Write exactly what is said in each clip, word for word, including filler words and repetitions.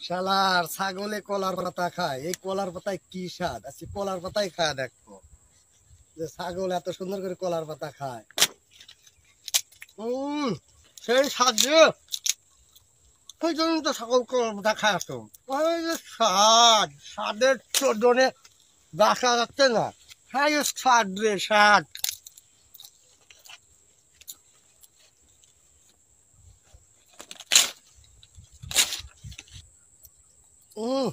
শালার ছাগলে কলার পাতা খায়, এই কলার পাতায় কি স্বাদ আছে? কলার পাতায় খায় দেখো যে ছাগল এত সুন্দর করে কলার পাতা খায়। হম সেই স্বাদ যে, সেই জন্য তো ছাগল কলার পাতা খায়। আসো ওই যে স্বাদ, স্বাদের চোদনে বাসা যাচ্ছে না। হ্যাঁ স্বাদ রে স্বাদ। হম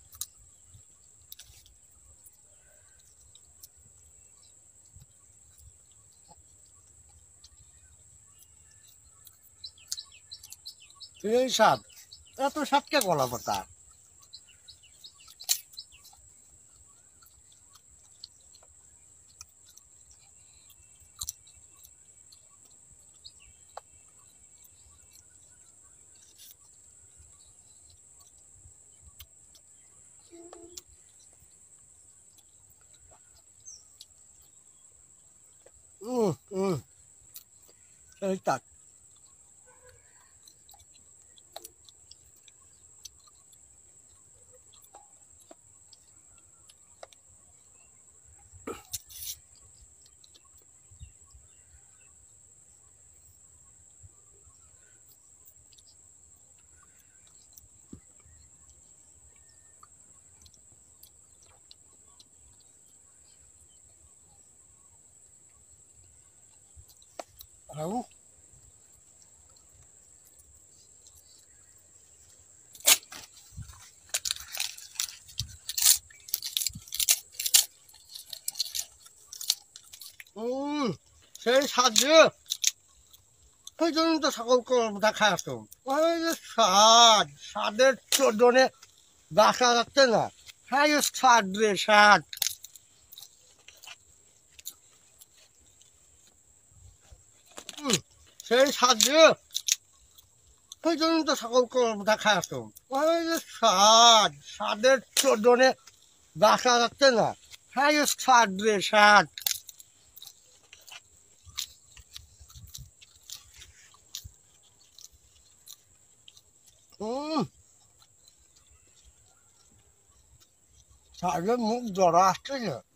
সেই স্বাদ, এত স্বাদ কে কলা পাতা? হম হম সেই স্বাদ। হম হম সেই স্বাদ যে, সেই জন্য তো ছাগল কলার পাতা খায়। আসো ওই যে স্বাদ, স্বাদের চোদনে বাসা যাচ্ছে না। হ্যাঁ স্বাদ রে স্বাদ। হম সেই স্বাদ যে, সেই জন্য তো ছাগল কলার পাতা খায়। আসো ওই যে স্বাদ, স্বাদের চোদনে বাসা যাচ্ছে না। হ্যাঁ স্বাদ রে স্বাদ। হম স্বাদের মুখ জড়া আসছে।